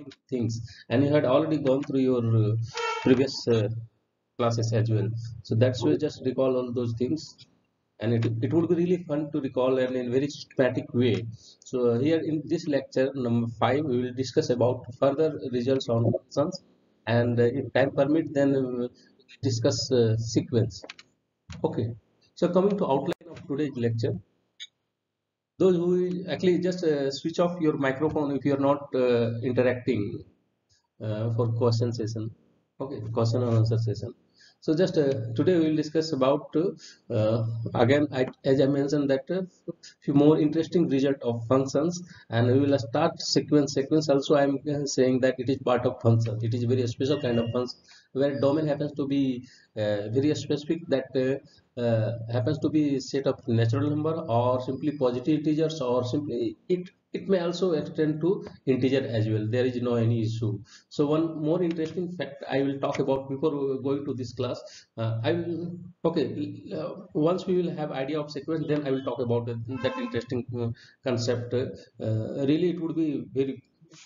recalling things, and you had already gone through your previous classes as well. So that's why just recall all those things, and it would be really fun to recall and in very systematic way. So here in this lecture number 5, we will discuss about further results on functions, and if time permit, then we will discuss sequence. Okay. So coming to outline of today's lecture, those who will actually just switch off your microphone if you are not interacting for question session. Okay, question and answer session. So just today we will discuss about again, as I mentioned, that few more interesting result of functions, and we will start sequence. Sequence also I am saying that it is part of function. It is very special kind of function where domain happens to be very specific, that happens to be set of natural number or simply positive integers, or simply it may also extend to integer as well. There is no any issue. So one more interesting fact I will talk about before going to this class. I will okay. Once we will have idea of sequence, then I will talk about that interesting concept. Really, it would be very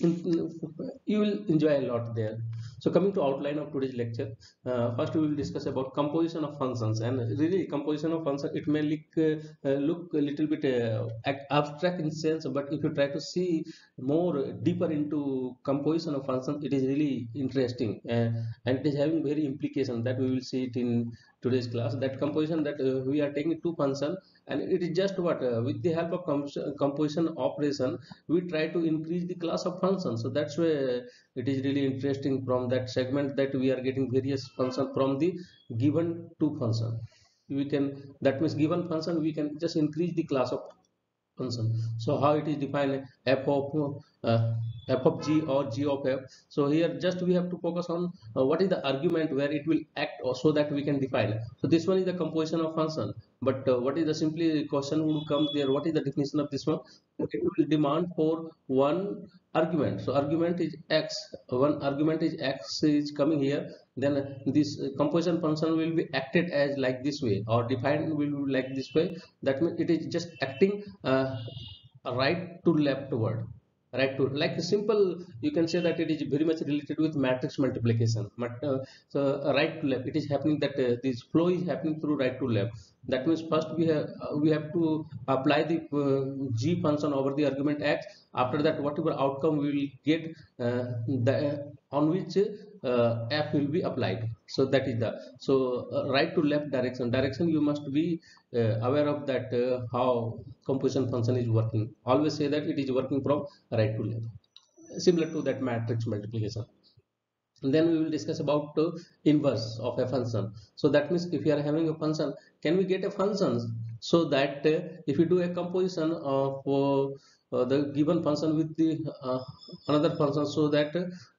you will enjoy a lot there. So coming to outline of today's lecture, first we will discuss about composition of functions, and really composition of function, it may look a little bit abstract in sense, but if you try to see more deeper into composition of function, it is really interesting, and it is having very implication that we will see it in today's class. That composition, that we are taking two function, and it is just what with the help of composition operation we try to increase the class of function. So that's why it is really interesting from that segment, that we are getting various function from the given two function. We can, that means given function we can just increase the class of function. So how it is defined, uh, f of g or g of f. So here just we have to focus on what is the argument where it will act, or so that we can define it. So this one is the composition of function, but what is the simply question would come there, what is the definition of this one? It will demand for one argument. So argument is x, one argument is x is coming here, then this composition function will be acted as like this way, or defined will be like this way. That means it is just acting right to left word, right to, like simple, you can say that it is very much related with matrix multiplication. But so right to left, it is happening that this flow is happening through right to left. That means first we have to apply the g function over the argument x. After that, whatever outcome we will get, the on which f will be applied. So that is the, so right to left direction you must be aware of that, how composition function is working. Always say that it is working from right to left, similar to that matrix multiplication. And then we will discuss about inverse of a function. So that means if you are having a function, can we get a function so that if you do a composition of the given function with the another function, so that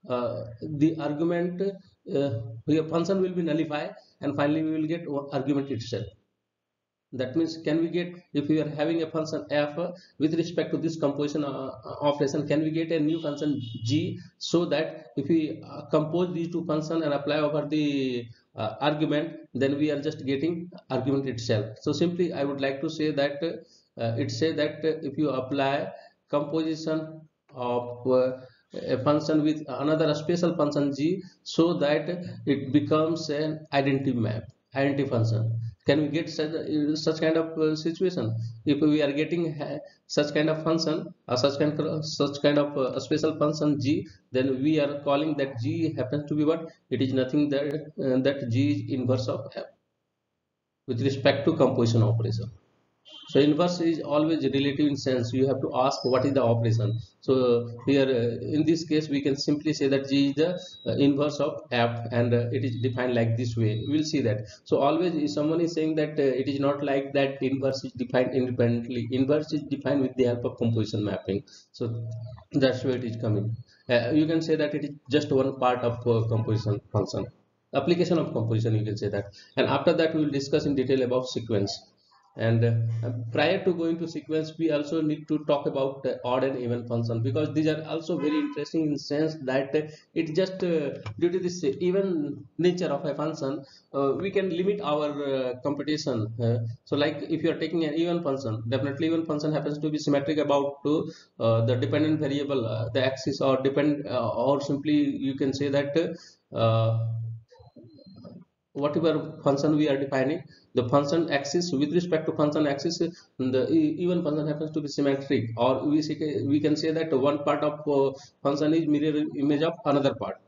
the argument your function will be nullified, and finally we will get argument itself. That means, can we get, if we are having a function f with respect to this composition operation, can we get a new function g, so that if we compose these two functions and apply over the argument, then we are just getting argument itself. So simply I would like to say that it say that if you apply composition of a function with another special function g, so that it becomes an identity function. Can we get such kind of situation? If we are getting such kind of function, or such kind of special function g, then we are calling that g happens to be what? It is nothing that that g is inverse of f with respect to composition operation. So inverse is always relative in sense. You have to ask what is the operation. So here in this case we can simply say that g is the inverse of f, and it is defined like this way. We will see that. So always if someone is saying that it is not like that, inverse is defined independently. Inverse is defined with the help of composition mapping. So that's where it is coming. You can say that it is just one part of composition function, application of composition, you can say that. And after that we will discuss in detail about sequence. And prior to going to sequence, we also need to talk about odd and even function, because these are also very interesting in sense that it just due to this even nature of a function, we can limit our computation. So like if you are taking an even function, definitely even function happens to be symmetric about to the dependent variable, the axis, or depend or simply you can say that whatever function we are defining, the function axis, with respect to function axis, the even function happens to be symmetric, or we can say that one part of function is mirror image of another part.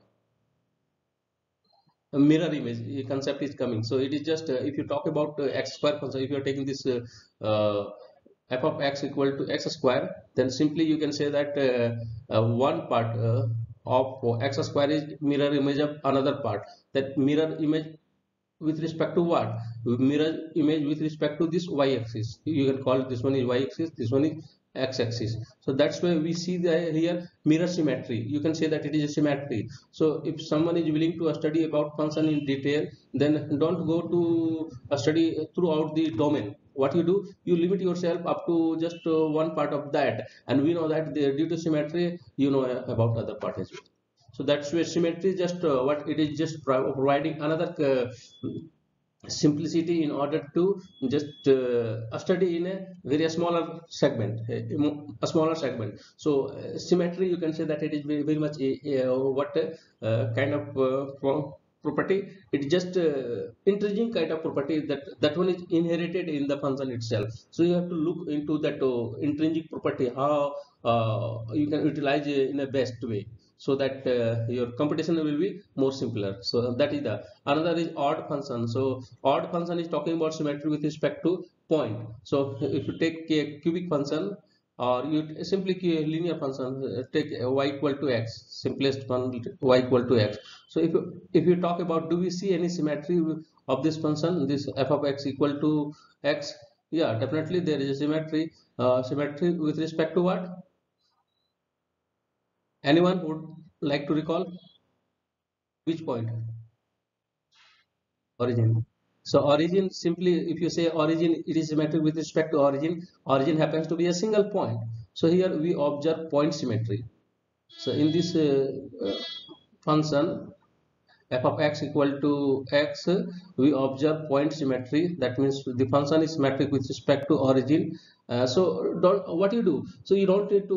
A mirror image concept is coming. So it is just if you talk about x square function, if you are taking this uh, f of x equal to x square, then simply you can say that one part of x square is mirror image of another part. That mirror image with respect to what? Mirror image with respect to this y-axis. You can call this one is y-axis, this one is x-axis. So that's why we see the here mirror symmetry. You can say that it is a symmetry. So if someone is willing to study about function in detail, then don't go to study throughout the domain. What you do, you limit yourself up to just one part of that, and we know that due to symmetry, you know about other part as well. So that's where symmetry just what it is, just providing another simplicity in order to just study in a very smaller segment, a smaller segment. So symmetry, you can say that it is very, very much what kind of property. It's just intrinsic kind of property, that one is inherited in the function itself. So you have to look into that intrinsic property, how you can utilize in a best way, so that your computation will be more simpler. So that is the another is odd function. So odd function is talking about symmetry with respect to point. So if you take a cubic function, or you simply a linear function, take y equal to x, simplest one, y equal to x. So if you talk about, do we see any symmetry of this function, this f of x equal to x? Yeah, definitely there is a symmetry. Symmetry with respect to what? Anyone would like to recall which point? Origin. So origin, simply if you say origin, it is symmetric with respect to origin. Origin happens to be a single point. So here we observe point symmetry. So in this function f of x equal to x, we observe point symmetry. That means the function is symmetric with respect to origin. So don't, what you do, so you don't need to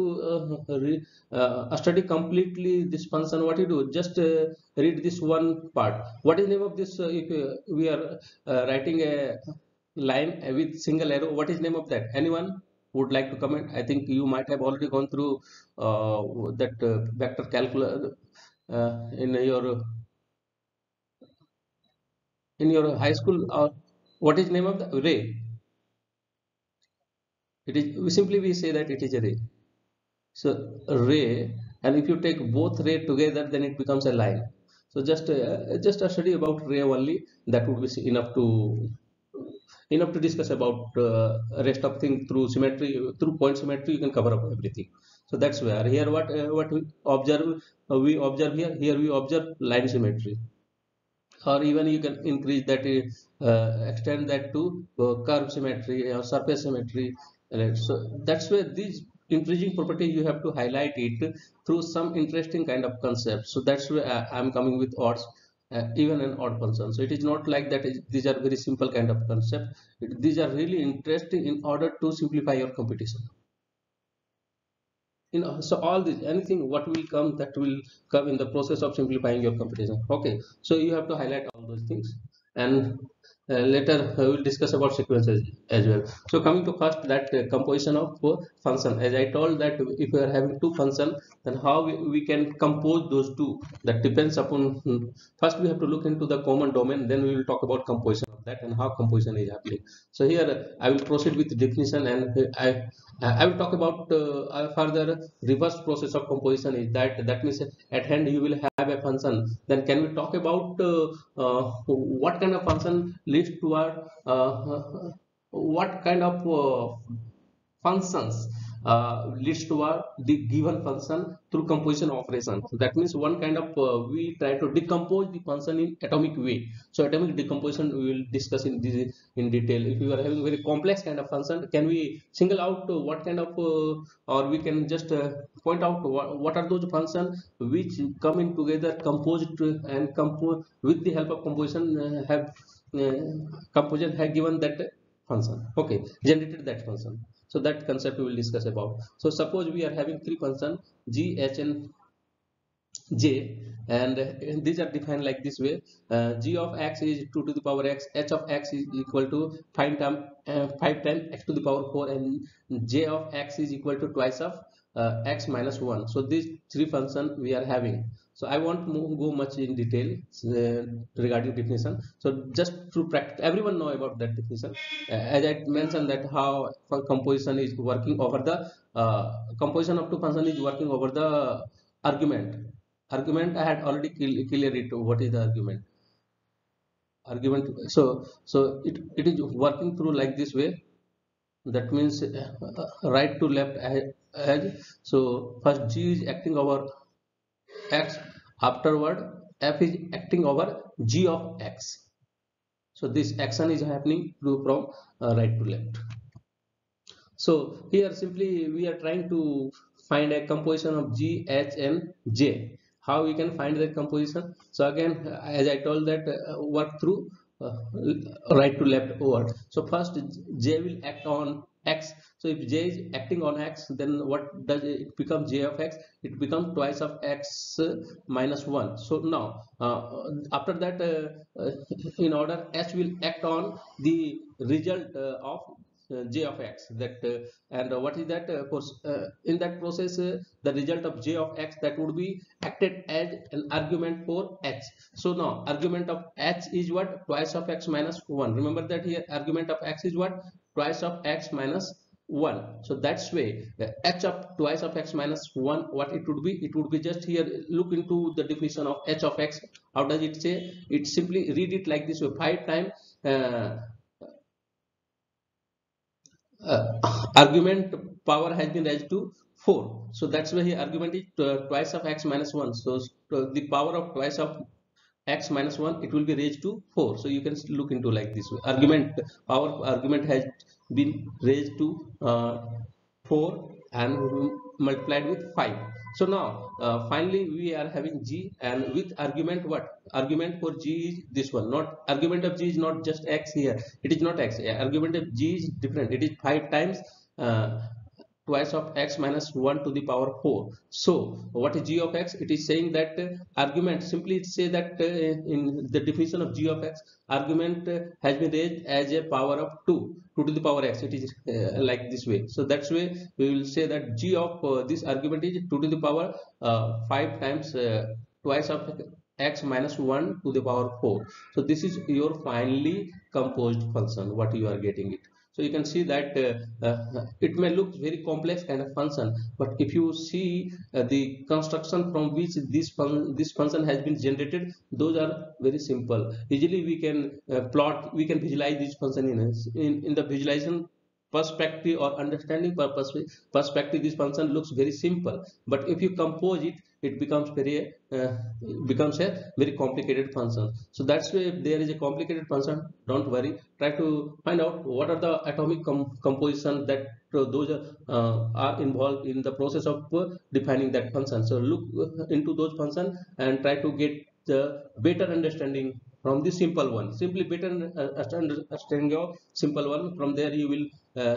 study completely this function. What you do, just read this one part. What is the name of this, if we are writing a line with single arrow, what is the name of that? Anyone would like to comment? I think you might have already gone through that vector calculus in your high school. What is name of the ray? It is, we simply we say that it is a ray. So a ray, and if you take both ray together, then it becomes a line. So just a study about ray only, that would be enough to discuss about rest of thing. Through symmetry, through point symmetry, you can cover up everything. So that's where here what we observe here we observe line symmetry. Or even you can increase that, extend that to curve symmetry or surface symmetry. Right? So that's where these increasing property you have to highlight it through some interesting kind of concept. So that's where I'm coming with odds, even an odd function. So it is not like that these are very simple kind of concept. These are really interesting in order to simplify your computation. So all this, anything what will come, that will come in the process of simplifying your computation. Okay, so you have to highlight all those things, and later we will discuss about sequences as well. So coming to first, that composition of function, as I told that if we are having two function, then how we can compose those two, that depends upon, first we have to look into the common domain, then we will talk about composition of that and how composition is happening. So here I will proceed with the definition, and I will talk about further reverse process of composition. Is that means at hand you will have a function, then can we talk about what kind of function leads toward what kind of functions leads to the given function through composition operation. So that means one kind of we try to decompose the function in atomic way. So atomic decomposition we will discuss in detail. If you are having very complex kind of function, can we single out what kind of or we can just point out what are those functions which come in together composed and compose with the help of composition have composition have given that function, okay, generated that function. So that concept we will discuss about. So suppose we are having three functions g, h and j, and these are defined like this way. G of x is 2 to the power x, h of x is equal to 5 times x to the power 4, and j of x is equal to twice of x minus 1. So these three functions we are having. So I won't go much in detail regarding definition. So just to practice, everyone know about that definition. As I mentioned that how composition is working over the composition of two function is working over the argument. I had already clear it what is the argument. So it is working through like this way. That means right to left edge. So first g is acting over x, afterward f is acting over g of x. So this action is happening from right to left. So here simply we are trying to find a composition of G, H and J. How we can find that composition? So again, as I told that work through uh, right to left over. So first J will act on X. So if J is acting on X, then what does it become? J of X. It becomes twice of X minus 1. So now after that in order H will act on the result of j of x, that and what is that course in that process the result of j of x that would be acted as an argument for h. So now argument of h is what? Twice of x minus 1. Remember that here argument of x is what? Twice of x minus 1. So that's way h of twice of x minus 1, what it would be? It would be just here, look into the definition of h of x. How does it say? It simply read it like this way: 5 times argument power has been raised to 4. So that's why here argument is twice of x minus 1. So the power of twice of x minus 1, it will be raised to 4. So you can look into like this way: argument power argument has been raised to 4 and multiplied with 5. So now finally we are having g, and with argument, what argument for g is this one. Not argument of g is not just x here, it is not x. Argument of g is different, it is 5 times uh, twice of x minus 1 to the power 4. So what is g of x? It is saying that argument, simply say that in the definition of g of x, argument has been raised as a power of 2 to the power x. It is like this way. So that's way we will say that g of this argument is 2 to the power 5 times twice of x minus 1 to the power 4. So this is your finally composed function, what you are getting it. So you can see that it may look very complex kind of function, but if you see the construction from which this function has been generated, those are very simple. Easily we can plot, we can visualize this function in the visualization perspective or understanding perspective. This function looks very simple, but if you compose it, it becomes becomes a very complicated function. So that's why if there is a complicated function, don't worry, try to find out what are the atomic composition that those are involved in the process of defining that function. So look into those functions and try to get the better understanding from the simple one. Simply better understanding of simple one. From there you will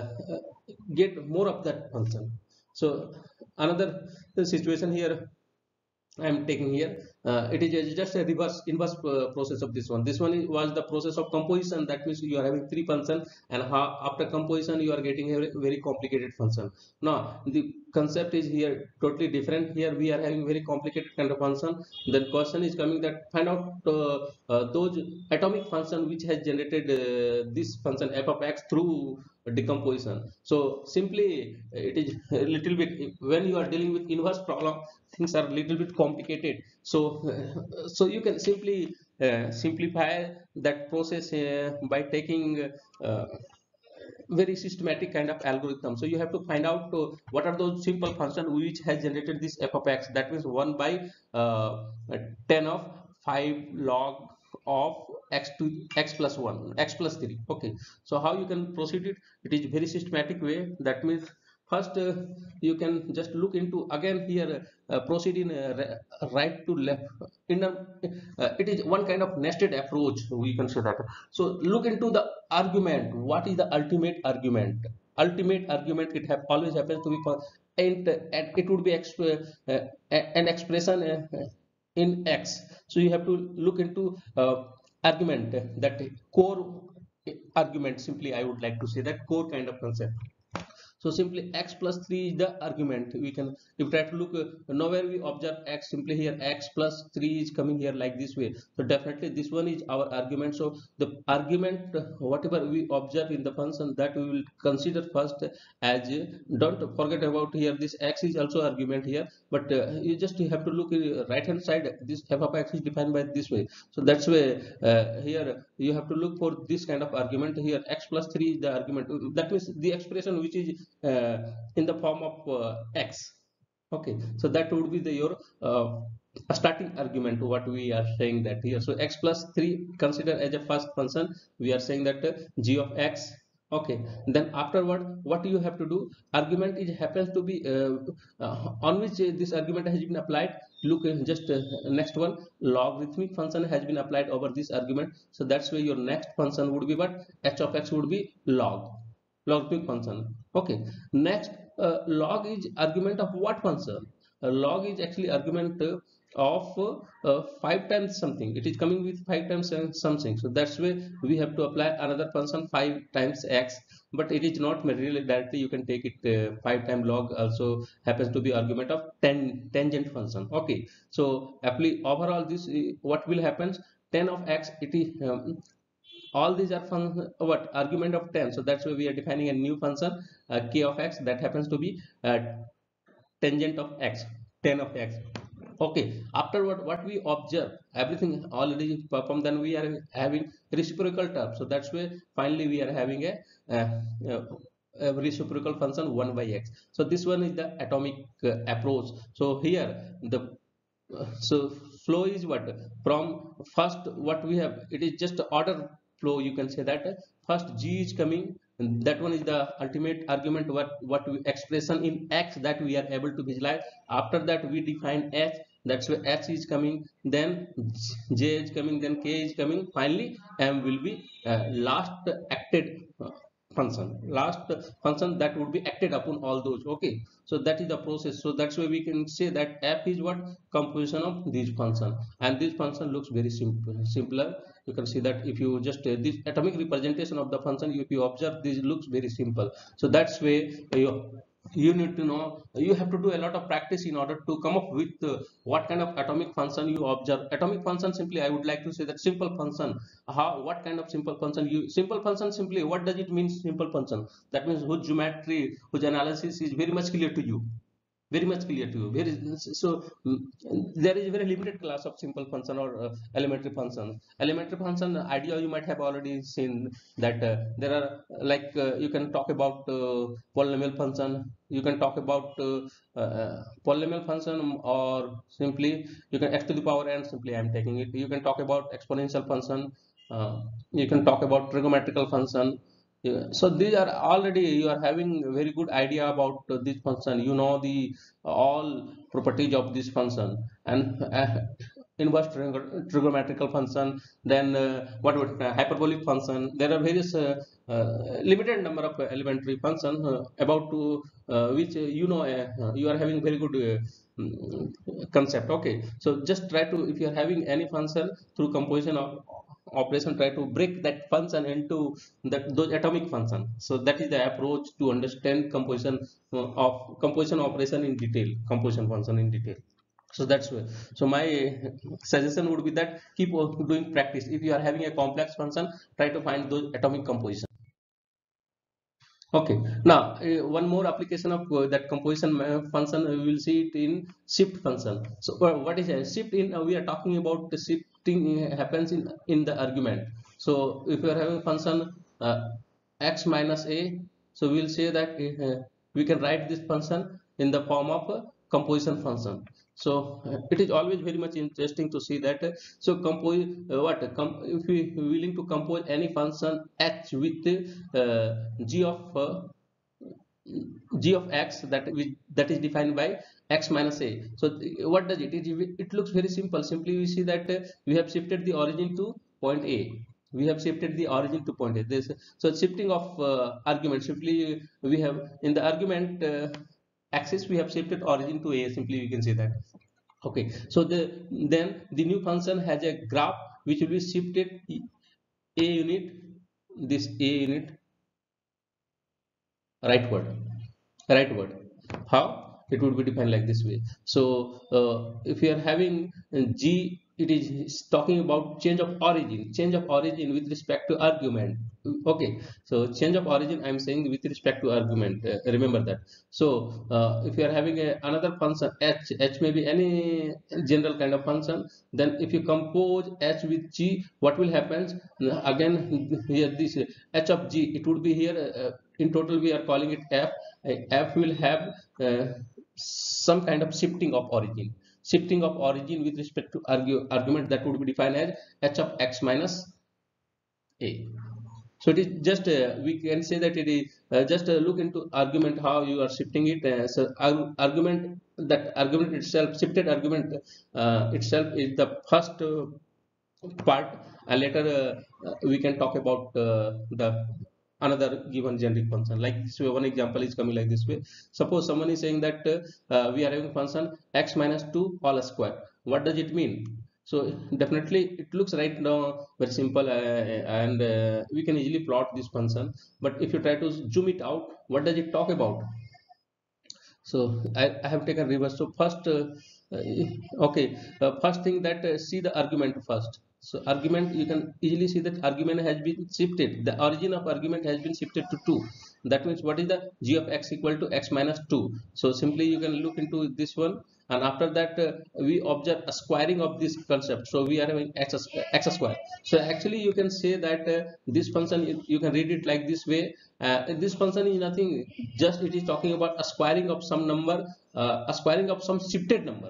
get more of that function. So another situation here I am taking here. It is just a reverse inverse process of this one. This one was the process of composition. That means you are having three functions, and after composition you are getting a very complicated function. Now the concept is here totally different. Here we are having very complicated kind of function. The question is coming that find out those atomic function which has generated this function f of x through decomposition. So simply it is a little bit, when you are dealing with inverse problem, things are a little bit complicated. So so you can simply simplify that process by taking very systematic kind of algorithm. So you have to find out what are those simple functions which has generated this f of x, that means 1 by 10 of 5 log of x to x plus 1 x plus 3. Okay, so how you can proceed it? It is very systematic way. That means first you can just look into again here, proceed in right to left in a, it is one kind of nested approach, we can say that. So look into the argument. What is the ultimate argument? Ultimate argument, it have always happens to be for, and it would be an expression in x. So you have to look into argument, that core argument, simply I would like to say that core kind of concept. So simply x plus 3 is the argument. We can, if try to look nowhere we observe x, simply here x plus 3 is coming here like this way. So definitely this one is our argument. So the argument, whatever we observe in the function, that we will consider first as, don't forget about here this x is also argument here, but you just have to look right hand side, this f of x is defined by this way. So that's why here you have to look for this kind of argument. Here x plus 3 is the argument, that means the expression which is in the form of x. Okay, so that would be the your starting argument, what we are saying that here. So x plus 3 consider as a first function. We are saying that g of x. Okay, then afterward what you have to do, argument is happens to be on which this argument has been applied. Look just next one, logarithmic function has been applied over this argument. So that's why your next function would be what, h of x would be logarithmic function. Okay, next log is argument of what function? Log is actually argument of 5 times something. It is coming with 5 times something. So that's why we have to apply another function 5 times x, but it is not materially directly. You can take it 5 times log also happens to be argument of tangent function. Okay, so apply overall this what will happen, 10 of x, it is all these are what argument of 10. So that's why we are defining a new function k of x, that happens to be tangent of x, 10 of x. Okay, afterward what we observe, everything already performed, then we are having reciprocal term. So that's why finally we are having a reciprocal function 1 by x. So this one is the atomic approach. So here the so flow is what, from first what we have, it is just order flow. You can say that first g is coming, and that one is the ultimate argument, what we expression in x that we are able to visualize. After that we define h, that's why h is coming, then j is coming, then k is coming, finally m will be last acted last function that would be acted upon all those. Okay, so that is the process. So that's why we can say that f is what, composition of these function, and this function looks very simpler. You can see that if you just this atomic representation of the function, if you observe, this looks very simple. So that's way you need to know, you have to do a lot of practice in order to come up with what kind of atomic function you observe. Atomic function, simply I would like to say that simple function, how, what kind of simple function you, simple function, simply what does it mean simple function? That means whose geometry, whose analysis is very much clear to you, very much clear to you. There is a very limited class of simple function or elementary functions. Elementary function idea you might have already seen that there are you can talk about polynomial function, you can talk about polynomial function, or simply you can x to the power n, simply I am taking it. You can talk about exponential function, you can talk about trigonometrical function. Yeah. So these are already, you are having a very good idea about this function. You know the all properties of this function, and inverse trigonometrical function. Then what about hyperbolic function? There are various limited number of elementary function about to which you are having very good concept. Okay, so just try to, if you are having any function through composition of operation, try to break that function into those atomic function. So that is the approach to understand composition of composition operation in detail, composition function in detail. So that's why, so my suggestion would be that keep doing practice. If you are having a complex function, try to find those atomic composition. Okay, now one more application of that composition function, we will see it in shift function. So what is a shift in? We are talking about the shifting happens in the argument. So if you are having function x minus a. So we will say that we can write this function in the form of a composition function. So it is always very much interesting to see that so compose if we willing to compose any function h with g of x that is defined by x minus a. So what does it looks very simple. Simply we see that we have shifted the origin to point a. We have shifted the origin to point a. This so shifting of argument. Simply we have in the argument axis we have shifted origin to a. Simply we can say that. Okay, so then the new function has a graph which will be shifted a unit, this a unit rightward. Rightward. How it would be defined like this way. So if you are having g, it is talking about change of origin with respect to argument. Okay, so change of origin I'm saying with respect to argument, remember that. So if you are having another function h may be any general kind of function, then if you compose h with g, what will happen again here, this h of g, it would be here in total we are calling it f. F will have some kind of shifting of origin with respect to argument that would be defined as h of x minus a. So it is just we can say that it is just look into argument how you are shifting it. So argument, that argument itself, shifted argument itself is the first part, and later we can talk about the another given generic function. Like this way, one example is coming like this way. Suppose someone is saying that we are having function x minus 2 whole square. What does it mean? So definitely it looks right now very simple, and we can easily plot this function. But if you try to zoom it out, what does it talk about? So I have taken reverse. So first okay, first thing that see the argument first. So argument, you can easily see that argument has been shifted. The origin of argument has been shifted to 2. That means what is the g of x equal to x minus 2. So simply you can look into this one, and after that we observe a squaring of this concept. So we are having x square. So actually you can say that this function, you can read it like this way. This function is nothing, just it is talking about a squaring of some number, a squaring of some shifted number,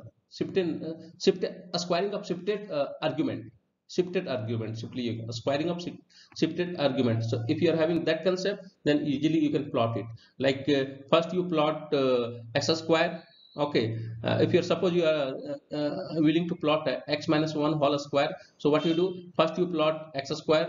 a squaring of shifted argument. Simply a squaring of shifted argument. So if you are having that concept, then easily you can plot it. Like first you plot x square. Okay, if you are, suppose you are willing to plot x minus 1 whole square. So what you do, first you plot x square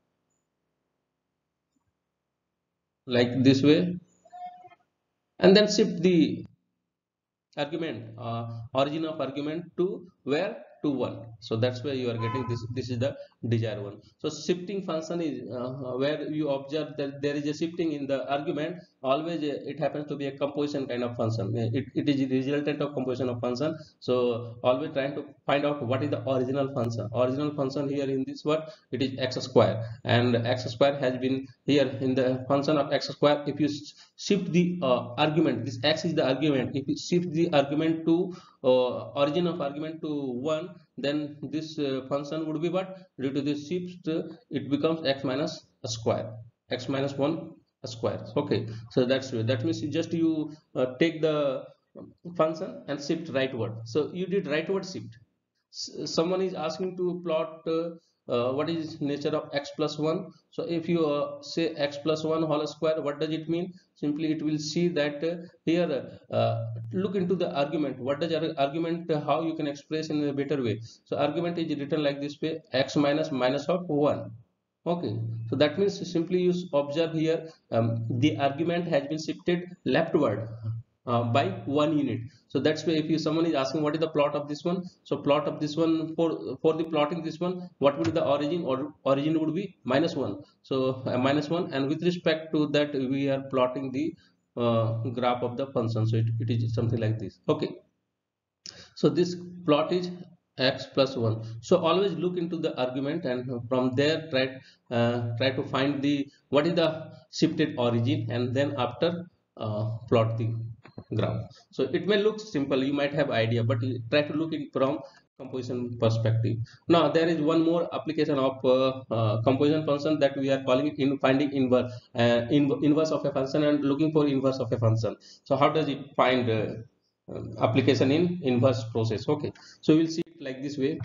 like this way, and then shift the argument, origin of argument to where, to 1. So that's where you are getting this is the desired one. So shifting function is where you observe that there is a shifting in the argument. Always it happens to be a composition kind of function. It is the resultant of composition of function. So always trying to find out what is the original function here in this word. It is x square, and x square has been here in the function of x square. If you shift the argument, this x is the argument, if you shift the argument to origin of argument to 1, then this function would be what, due to this shift it becomes x minus a square, x minus 1 a square. Okay, so that means just you take the function and shift rightward. So you did rightward shift. Someone is asking to plot what is nature of x plus 1. So if you say x plus 1 whole square, what does it mean? Simply it will see that here look into the argument. What does argument, how you can express in a better way? So argument is written like this way, x minus minus of 1. Okay, so that means simply you observe here the argument has been shifted leftward by 1 unit. So that's why if you, someone is asking what is the plot of this one, so plot of this one, for the plotting this one, what would be the origin, or origin would be minus 1. So minus 1, and with respect to that we are plotting the graph of the function. So it is something like this. Okay, so this plot is x plus 1. So always look into the argument, and from there try to find the what is the shifted origin, and then after plot the graph. So it may look simple, you might have idea, but you try to look in from composition perspective. Now there is one more application of composition function that we are calling it in finding inverse of a function and looking for inverse of a function. So how does it find application in inverse process? Okay, so we'll see it like this way.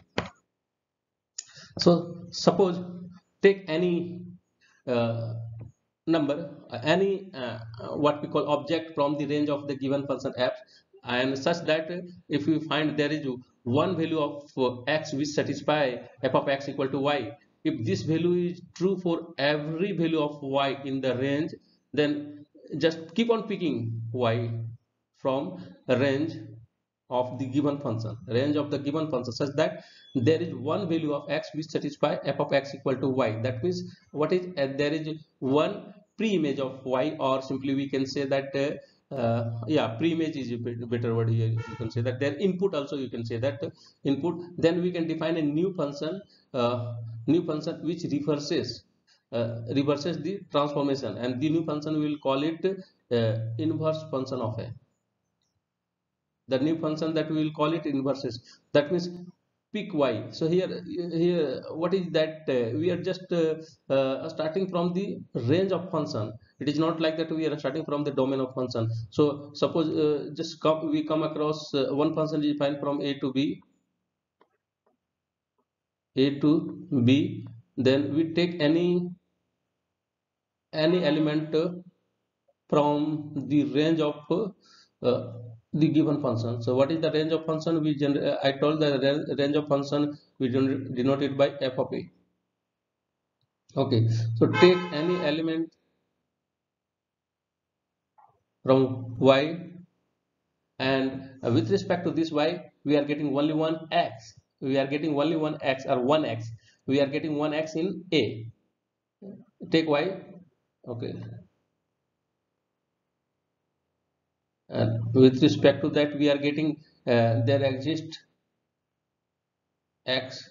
So suppose take any uh, number, any what we call object from the range of the given function f, and such that if we find there is one value of x which satisfy f of x equal to y, if this value is true for every value of y in the range, then just keep on picking y from a range of the given function, range of the given function, such that there is one value of x which satisfy f of x equal to y. That means what is there is one pre-image of y, or simply we can say that yeah, pre-image is a better word here. You can say that their input also, you can say that input. Then we can define a new function which reverses the transformation, and the new function we will call it inverse function of a, the new function that we will call it inverses. That means pick y. So here what is that we are just starting from the range of function. It is not like that we are starting from the domain of function. So suppose we come across one function is defined from a to b, then we take any element from the range of the given function. So what is the range of function? I told the range of function we denote it by f of a. Okay, so take any element from y, and with respect to this y, we are getting only one x. We are getting only one x, or one x. We are getting one x in a. Take y. Okay, and with respect to that, we are getting there exists x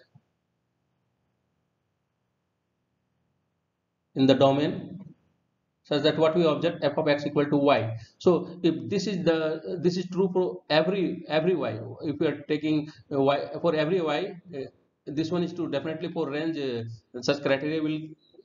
in the domain, such that what we object f of x equal to y. So if this is true for every y, if we are taking y for every y, this one is true definitely for range. Such criteria will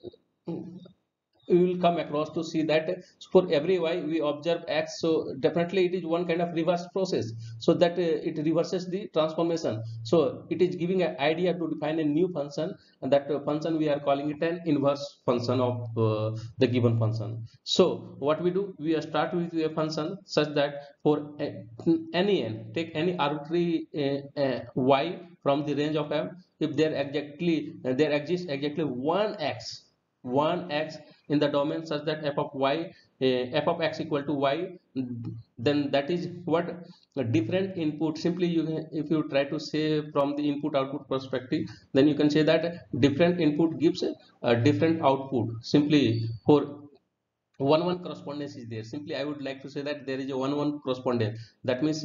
we will come across to see that for every y we observe x, so definitely it is one kind of reverse process, so that it reverses the transformation. So it is giving an idea to define a new function, and that function we are calling it an inverse function of the given function. So what we do, we start with a function such that for any n, take any arbitrary y from the range of m, if there exists exactly one x in the domain, such that f of y f of x equal to y, then that is what a different input. Simply if you try to say from the input output perspective, then you can say that different input gives a different output. Simply for one correspondence is there. Simply I would like to say that there is a one correspondence. That means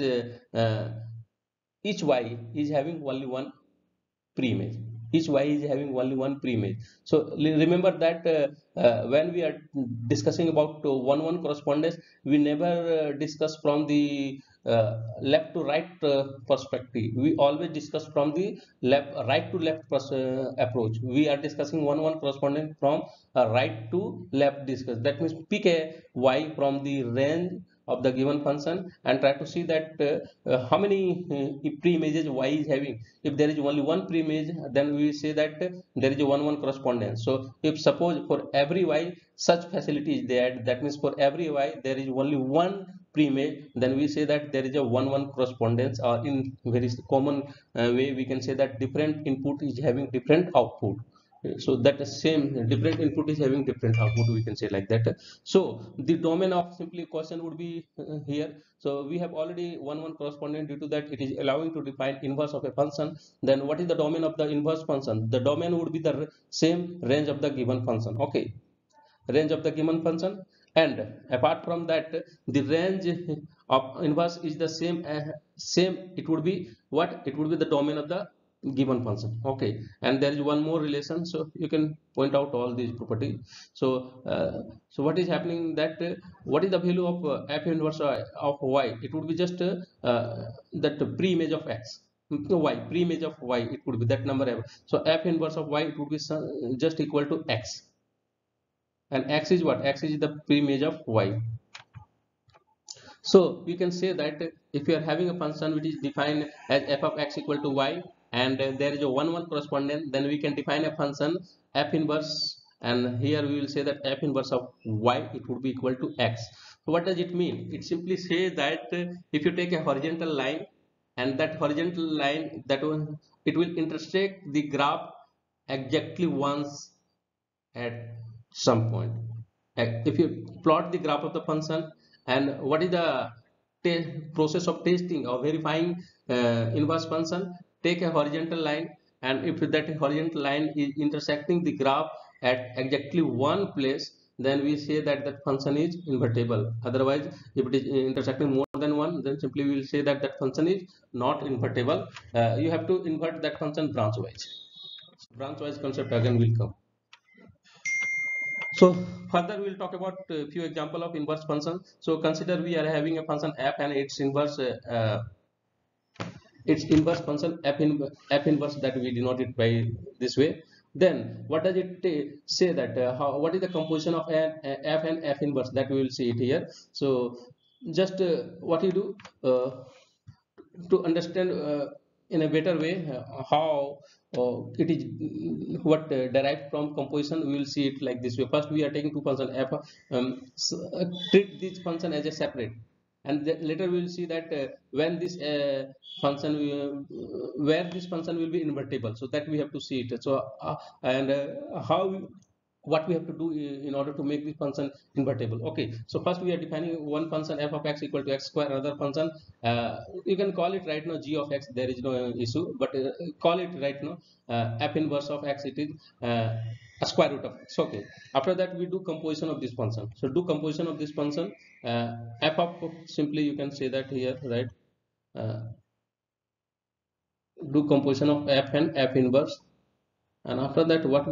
each y is having only one pre-image. Each y is having only one pre-image. So remember that when we are discussing about one correspondence, we never discuss from the left to right perspective. We always discuss from the right to left approach. We are discussing one correspondence from right to left discuss. That means pick a y from the range of the given function and try to see that how many pre-images y is having. If there is only one pre-image, then we say that there is a one correspondence. So if suppose for every y such facility is there, that means for every y there is only one pre-image, then we say that there is a one correspondence, or in very common way we can say that different input is having different output. So that the same different input is having different output, we can say like that. So the domain of simply question would be here. So we have already one correspondent. Due to that, it is allowing to define inverse of a function. Then what is the domain of the inverse function? The domain would be the same range of the given function. Okay, range of the given function. And apart from that, the range of inverse is the same. It would be what? It would be the domain of the given function. Okay, and there is one more relation, so you can point out all these properties. So so what is happening that what is the value of f inverse of y? It would be just that pre-image of x. y, pre-image of y, it would be that number f. So f inverse of y, it would be just equal to x, and x is what? X is the pre-image of y. So you can say that if you are having a function which is defined as f of x equal to y, and there is a 1 1 correspondence, then we can define a function f inverse, and here we will say that f inverse of y, it would be equal to x. So what does it mean? It simply says that if you take a horizontal line, and that horizontal line, that one, it will intersect the graph exactly once at some point. If you plot the graph of the function, and what is the process of testing or verifying inverse function, take a horizontal line, and if that horizontal line is intersecting the graph at exactly one place, then we say that that function is invertible. Otherwise, if it is intersecting more than one, then simply we will say that that function is not invertible. You have to invert that function branch wise. Branch wise concept again will come. So further we'll talk about a few example of inverse function. So consider we are having a function f, and its inverse function f inverse, that we denote it by this way. Then what does it say that what is the composition of f and f inverse, that we will see it here. So just what you do to understand in a better way how it is what derived from composition, we will see it like this way. First we are taking two function f, treat this function as a separate, and later we will see that when this function where this function will be invertible, so that we have to see it. So and how what we have to do in order to make this function invertible. Okay, so first we are defining one function f of x equal to x square, another function you can call it right now g of x, there is no issue, but call it right now f inverse of x, it is a square root of x. Okay, after that we do composition of this function. So do composition of this function, f of, simply you can say that here, right? uh, do composition of f and f inverse, and after that what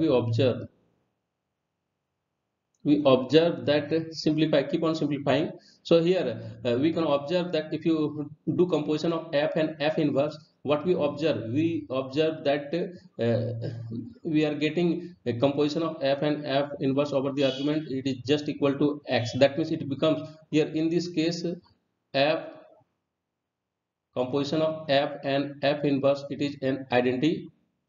we observe that simplify, keep on simplifying. So here we can observe that if you do composition of f and f inverse, what we observe that we are getting a composition of f and f inverse over the argument, it is just equal to x. That means it becomes here in this case f, composition of f and f inverse, it is an identity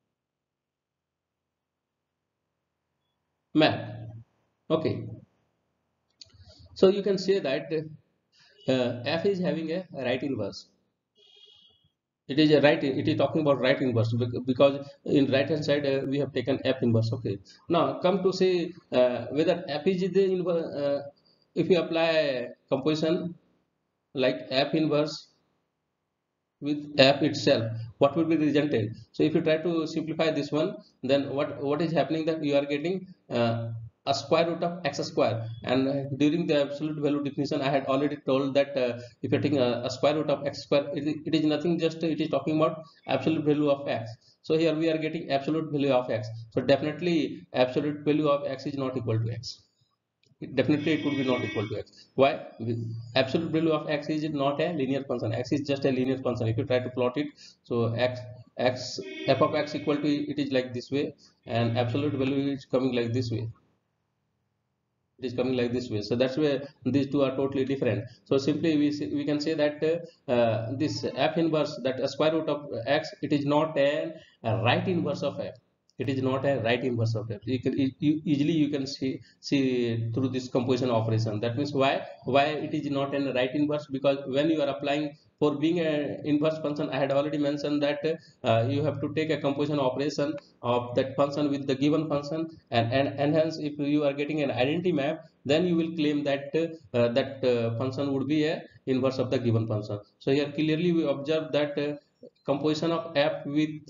map. Okay, so you can say that f is having a right inverse. It is a right, it is talking about right inverse, because in right hand side we have taken f inverse. Okay, now come to say whether f is the inverse, if you apply composition like f inverse with f itself, what will be resulted? So if you try to simplify this one, then what is happening, that you are getting a square root of x square. And during the absolute value definition, I had already told that if you're taking a square root of x square, it is nothing, just it is talking about absolute value of x. So here we are getting absolute value of x, so definitely absolute value of x is not equal to x. Definitely it would be not equal to x. Why? Absolute value of x is not a linear function. X is just a linear function. If you try to plot it, so x f of x equal to, it is like this way, and absolute value is coming like this way. It is coming like this way. So that's where these two are totally different. So simply we can say that this f inverse, that a square root of x, it is not a right inverse of f. It is not a right inverse of f. Easily you can see through this composition operation. That means why it is not a right inverse, because when you are applying, for being an inverse function, I had already mentioned that you have to take a composition operation of that function with the given function, and hence if you are getting an identity map, then you will claim that function would be a inverse of the given function. So here clearly we observe that composition of f with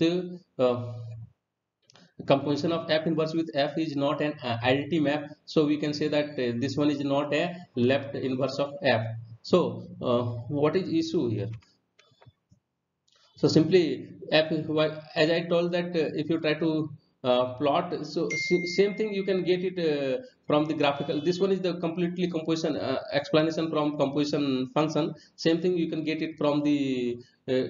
composition of f inverse with f is not an identity map. So we can say that this one is not a left inverse of f. So what is issue here? So simply f, as I told that if you try to plot, so same thing you can get it from the graphical. This one is the completely composition explanation from composition function. Same thing you can get it from the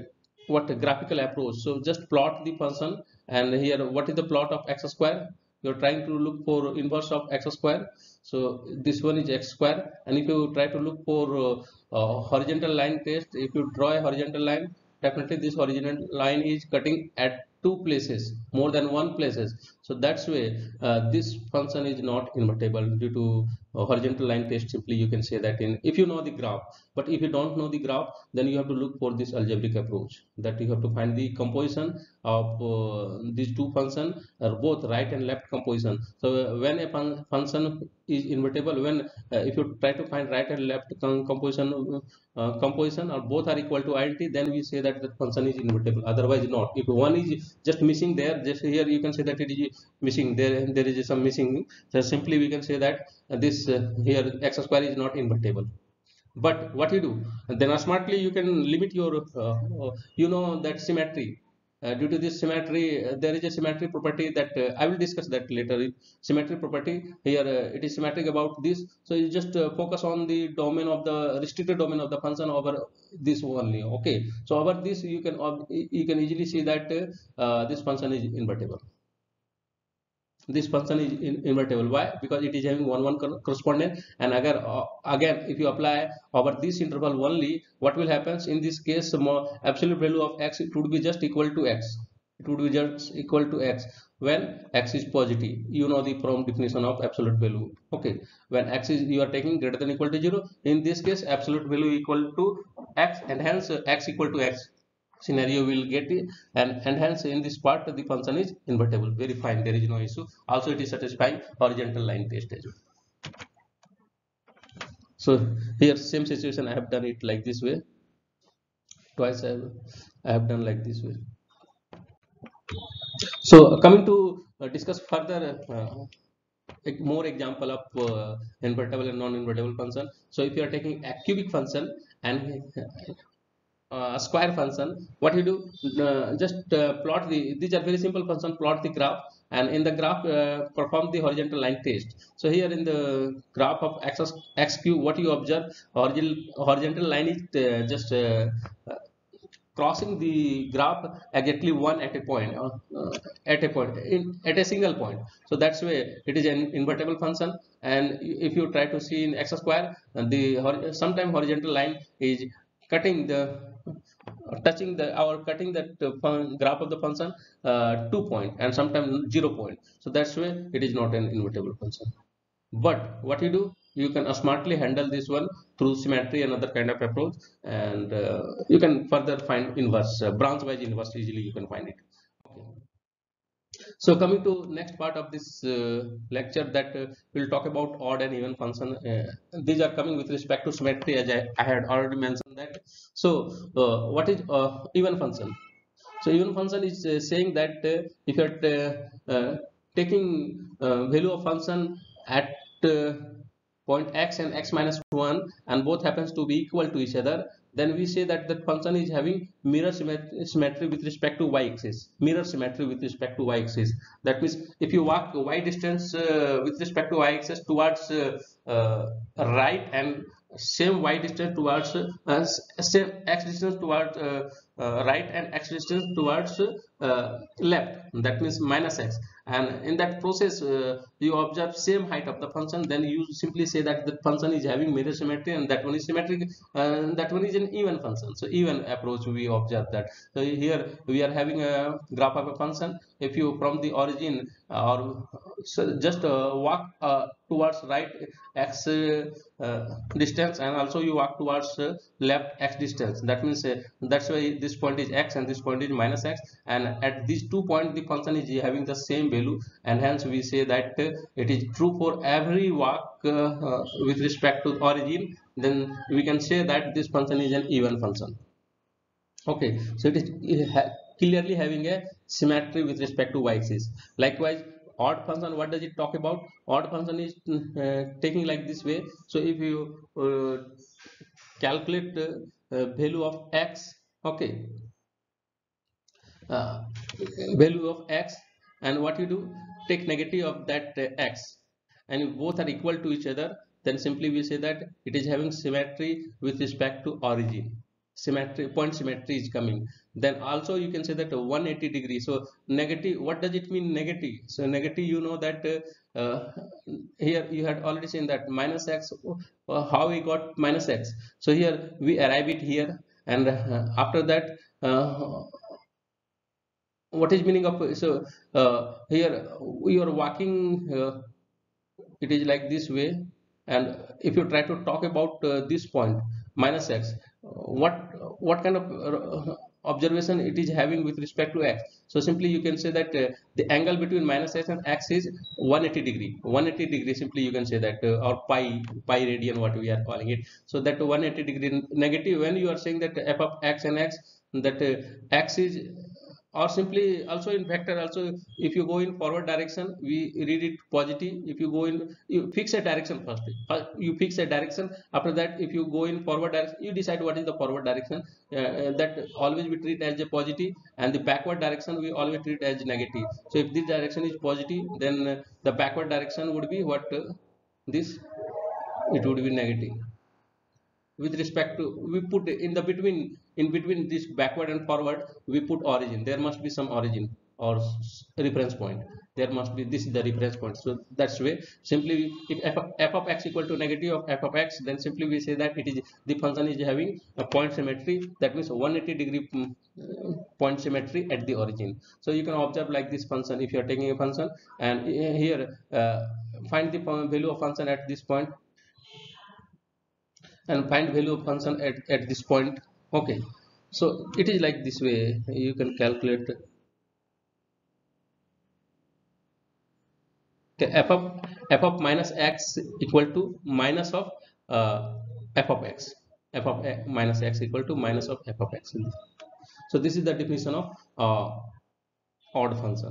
what a graphical approach. So just plot the function, and here what is the plot of x square? You're trying to look for inverse of x square. So this one is x square, and if you try to look for horizontal line test, if you draw a horizontal line, definitely this horizontal line is cutting at two places, more than one places. So that's way this function is not invertible due to horizontal line test. Simply you can say that in, if you know the graph. But if you don't know the graph, then you have to look for this algebraic approach, that you have to find the composition of these two functions, both right and left composition. So when a function is invertible, when if you try to find right and left composition or both are equal to identity, then we say that the function is invertible, otherwise not. If one is just missing there, just here you can say that it is missing, there is some missing. So simply we can say that this here x square is not invertible. But what you do, then smartly you can limit your you know that symmetry. Due to this symmetry, there is a symmetry property that I will discuss that later. Symmetry property here, it is symmetric about this. So you just focus on the domain of the restricted domain of the function over this only. Okay, so over this you can easily see that this function is invertible. This function is invertible. Why? Because it is having one correspondence. And again if you apply over this interval only, what will happen in this case? More absolute value of x, it would be just equal to x. It would be just equal to x when x is positive. You know the from definition of absolute value. Okay, when x is, you are taking greater than equal to 0, in this case absolute value equal to x, and hence x equal to x scenario will get it. And hence in this part the function is invertible. Very fine, there is no issue. Also it is satisfying horizontal line test as well. So here same situation, I have done it like this way. Twice I have done like this way. So coming to discuss further more example of invertible and non-invertible function. So if you are taking a cubic function and square function, what you do, just plot the, these are very simple function, plot the graph, and in the graph perform the horizontal line test. So here in the graph of x cube, what you observe, horizontal line is just crossing the graph exactly one at a point, at a single point. So that's why it is an invertible function. And if you try to see in x square, the sometime horizontal line is cutting the touching the or cutting that graph of the function 2 point, and sometimes 0 point. So that's why it is not an invertible function. But what you do, you can smartly handle this one through symmetry and other kind of approach. And you can further find inverse, branch wise inverse, easily you can find it. Okay. So coming to next part of this lecture, that we'll talk about odd and even function. These are coming with respect to symmetry, as I had already mentioned that. So what is even function? So even function is saying that if you are taking value of function at point x and x minus 1, and both happens to be equal to each other, then we say that the function is having mirror symmetry with respect to y-axis. Mirror symmetry with respect to y-axis. That means if you walk y distance with respect to y-axis towards right, and same y distance towards same x distance towards right, and x distance towards left, that means minus x. And in that process you observe same height of the function, then you simply say that the function is having mirror symmetry, and that one is symmetric, that one is an even function. So even approach we observe that. So here we are having a graph of a function. If you from the origin or so just walk towards right x distance, and also you walk towards left x distance, that means that's why this point is x and this point is minus x, and at these 2 points the function is having the same value. And hence we say that it is true for every walk with respect to origin. Then we can say that this function is an even function. Okay, so it is clearly having a symmetry with respect to y-axis. Likewise, odd function, what does it talk about? Odd function is taking like this way. So if you calculate value of x, okay, uh, value of x, and what you do, take negative of that x, and if both are equal to each other, then simply we say that it is having symmetry with respect to origin. Symmetry, point symmetry is coming. then also you can say that 180 degree. So negative, what does it mean negative? So negative, you know that here you had already seen that minus x, how we got minus x. So here we arrive it here, and after that what is meaning of, so here we are walking, it is like this way, and if you try to talk about this point minus x, what kind of observation it is having with respect to x. So simply you can say that the angle between minus x and x is 180 degree. 180 degree, simply you can say that, or pi radian, what we are calling it. So that 180 degree negative, when you are saying that f of x and x, that x is, or simply also in vector also, if you go in forward direction we read it positive. If you go in, you fix a direction first, you fix a direction. After that, if you go in forward direction, you decide what is the forward direction, that always we treat as a positive, and the backward direction we always treat as negative. So if this direction is positive, then the backward direction would be what, this, it would be negative. With respect to, we put in the between, in between this backward and forward, we put origin. There must be some origin or reference point. There must be, this is the reference point. So that's way, simply if f of x equal to negative of f of x, then simply we say that it is, the function is having a point symmetry. That means 180 degree point symmetry at the origin. So you can observe like this function. If you are taking a function and here find the value of function at this point, and find value of function at this point. Okay, so it is like this way you can calculate. Okay, f of minus x equal to minus of f of x. Minus x equal to minus of f of x. So this is the definition of odd function.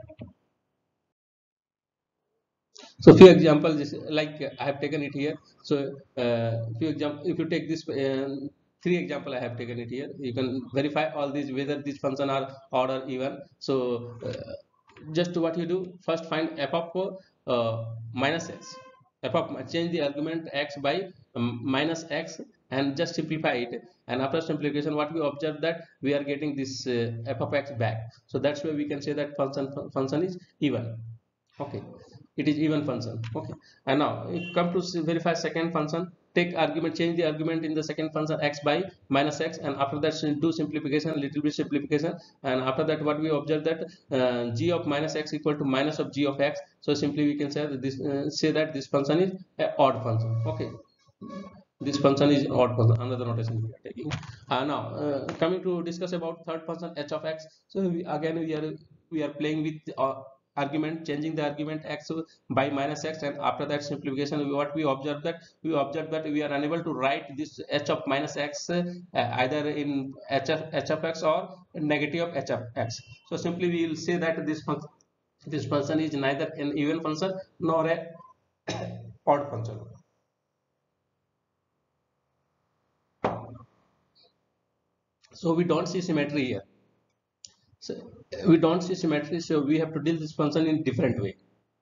So few examples, like I have taken it here. So few example, if you take this three example I have taken it here, you can verify all these whether these function are odd or even. So just what you do, first find f of minus x. Change the argument x by minus x and just simplify it, and after simplification what we observe that we are getting this f of x back. So that's why we can say that function is even. Okay, it is even function. Okay, and now come to verify second function. Take argument, change the argument in the second function x by minus x, and after that do simplification, little bit simplification, and after that what we observe that g of minus x equal to minus of g of x. So simply we can say that this function is an odd function. Okay, this function is odd function, another notation we are taking. Now coming to discuss about third function h of x. So again we are playing with argument, changing the argument x by minus x, and after that simplification what we observe that we are unable to write this h of minus x either in h of x or negative of h of x. So simply we will say that this function is neither an even function nor a odd function. So we don't see symmetry here. So we don't see symmetry, so we have to deal this function in different way.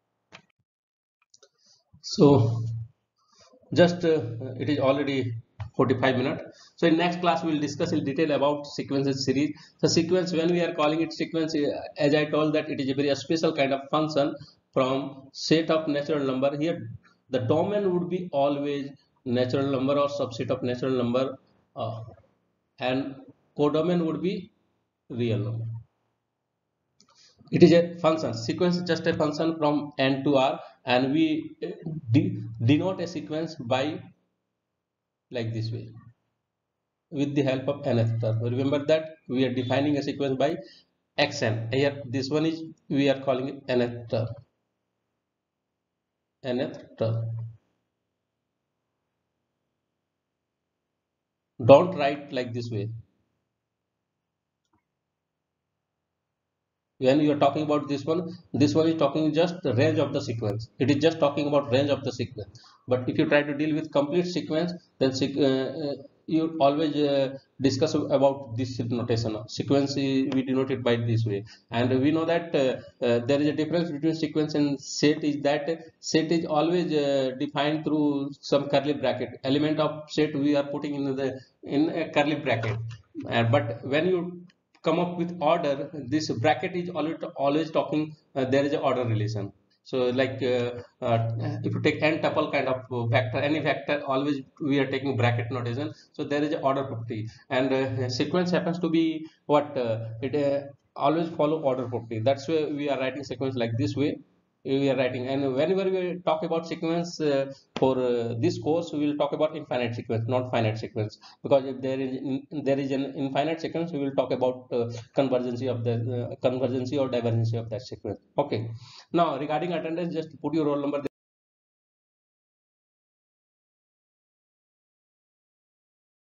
So just it is already 45 minutes. So in next class we will discuss in detail about sequences series. The sequence, when we are calling it sequence, as I told that it is a very special kind of function from set of natural number. Here the domain would be always natural number or subset of natural number, and codomain would be real number. It is a function. Sequence is just a function from n to r, and we denote a sequence by like this way with the help of nth term. Remember that we are defining a sequence by xn. Here this one is, we are calling it nth term. Nth term. Don't write like this way. When you are talking about this one is talking just the range of the sequence. It is just talking about range of the sequence. But if you try to deal with complete sequence, then you always discuss about this notation. Sequence we denote it by this way, and we know that there is a difference between sequence and set. Is that set is always defined through some curly bracket. Element of set we are putting in a curly bracket, but when you come up with order, this bracket is always talking there is a order relation. So like if you take n tuple kind of vector, any vector, always we are taking bracket notation, so there is a order property. And sequence happens to be what it always follow order property. That's why we are writing sequence like this way we are writing. And whenever we talk about sequence for this course, we will talk about infinite sequence, not finite sequence, because if there is an infinite sequence, we will talk about convergency of the convergency or divergency of that sequence. Okay, now regarding attendance, just put your roll number